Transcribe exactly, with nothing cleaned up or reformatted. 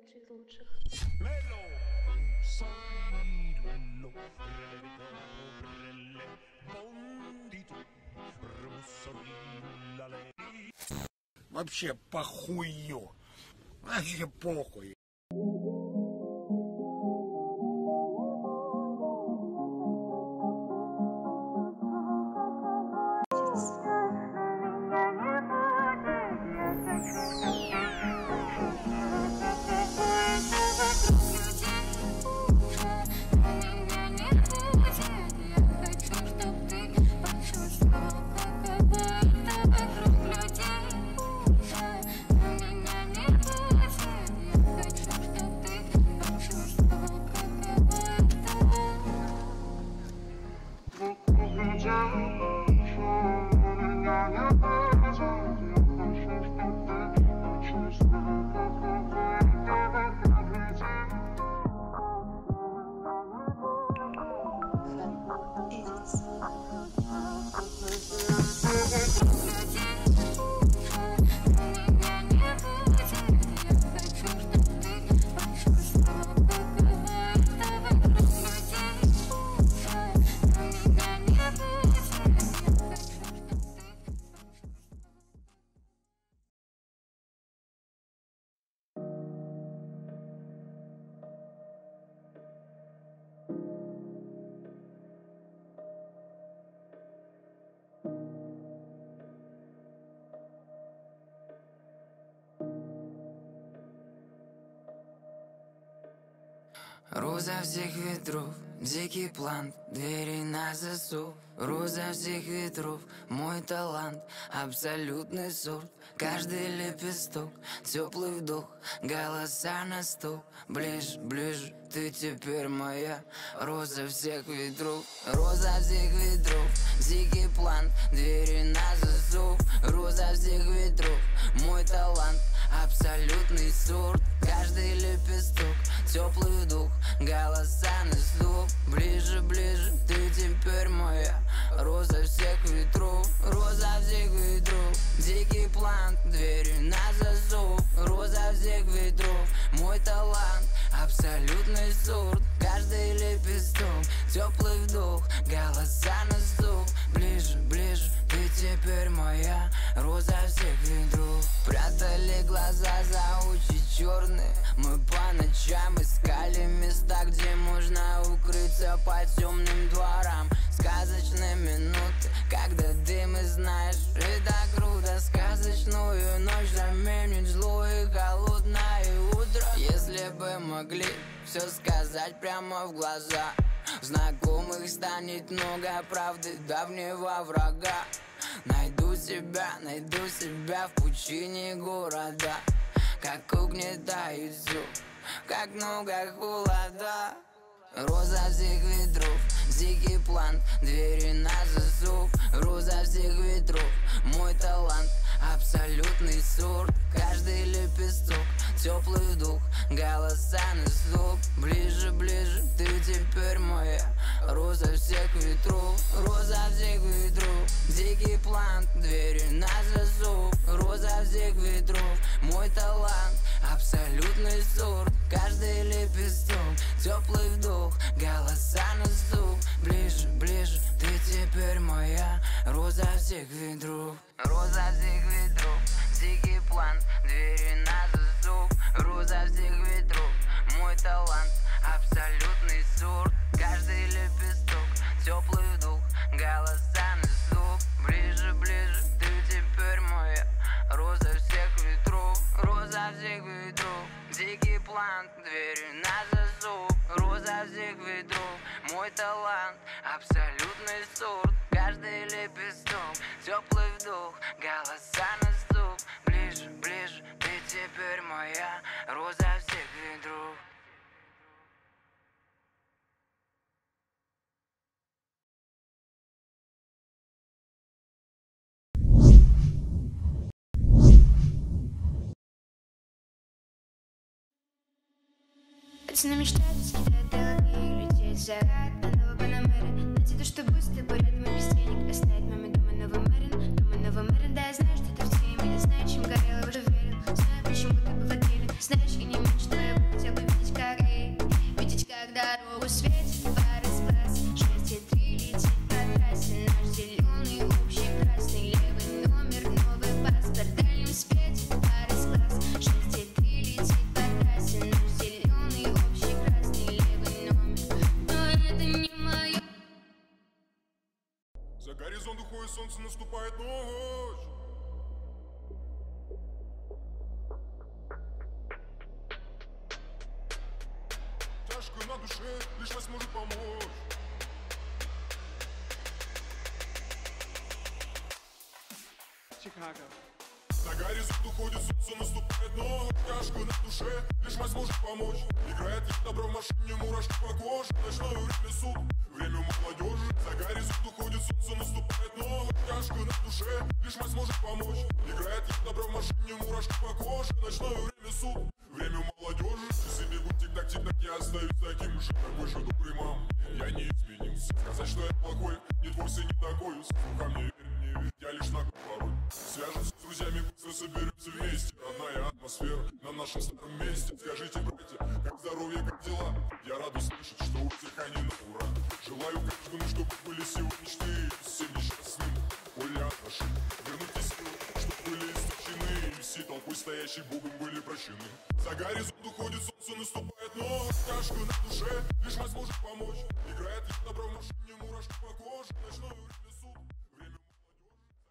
лучший из лучших. Вообще похую. Вообще похуй. Роза всех ветров, дикий план, двери на засов. Роза всех ветров, мой талант, абсолютный сорт. Каждый лепесток, теплый вдох, голоса на стоп. Ближе, ближе, ты теперь моя. Роза всех ветров, роза всех ветров, дикий план, двери на засов. Роза всех ветров, мой талант, абсолютный сорт. Каждый лепесток, теплый вдох, голоса на стоп. Ближе, ближе, ты теперь моя. Роза всех ветров, роза всех ветров, дикий план, двери на засов. Роза всех ветров, мой талант, абсолютный сорт. Каждый лепесток, теплый вдох, голоса на стоп. Ближе, ближе, ты теперь моя. Роза всех ветров. Прятали глаза за очи черные, мы по ночам искали места, где можно укрыться по темным дворам. Сказочные минуты, когда дым и знаешь, это круто. Сказочную ночь заменит злое и холодное утро. Если бы могли все сказать прямо в глаза, знакомых станет много правды давнего врага. Найду себя, найду себя в пучине города. Как угнетает все, как много холода. Роза всех ветров, дикий план, двери на засов. Роза всех ветров, мой талант, абсолютный сорт. Каждый лепесток, теплый вдох, голоса на стоп. Ближе, ближе, ты теперь моя. Роза всех ветров, роза всех ветров, дикий план, двери на засов. Роза всех ветров, мой талант, абсолютный сорт. Каждый лепесток, теплый вдох, голоса на стоп. Ближе, ближе, ты теперь моя. Роза всех ветров, роза всех ветров, дикий план, двери на засов. Роза всех ветров, мой талант, абсолютный сорт. Каждый лепесток, теплый вдох, голоса на стоп. Ближе, ближе, ты теперь моя. Роза всех ветров, роза всех ветров, дикий план, двери на засов. Роза всех ветров, мой талант, абсолютный сорт. Каждый лепесток, теплый вдох, голоса на стоп. Ближе, ближе, ты теперь моя. Роза всех ветров. Пацаны мечтают, скидать долги и лететь за рад на нового Панамера. Найти то, что будет с тобой рядом и без денег. Оставить маме дома новый Мэрин, дома новый Мэрин. Да, я знаю, что ты в теме, я знаю, чем горела, уже верил. Знаю, почему ты был в отделе. Знаешь, я не меньше твоего. наступает ночь. Тяжко на душе, лишь вас может помочь. Chicago. На горизонт уходит солнце, наступает ночь. Тяжко на душе, лишь мать может помочь. Играет я добро в машине, мурашки по коже. Ночное время суд, время молодежи. За горизонт уходит солнце, наступает ночь. Тяжко на душе, лишь мать может помочь. Играет я добро в машине, мурашки по коже. Ночное время суд, время молодежи. Часы бегут тик-так, тик-так, я остаюсь таким же. Такой же добрый мам, я не изменился. Сказать, что я плохой, нет, вовсе не такой. Ко мне верь, не верь, я лишь на порой. Свяжемся с друзьями, быстро соберемся вместе. Родная атмосфера на нашем старом месте. Скажите, братья, как здоровье, как дела? Я рад услышать, что у всех они на ура. Желаю каждому, чтобы были сегодняшние всем несчастным. Поле от наших, вернуть силы, чтобы были истощены. И все толпой стоящей Богом были прощены. За горизонт уходит солнце, наступает ночь. Тяжко на душе, лишь мать может помочь. Играет я добро в машине, мурашки по коже. Ночное время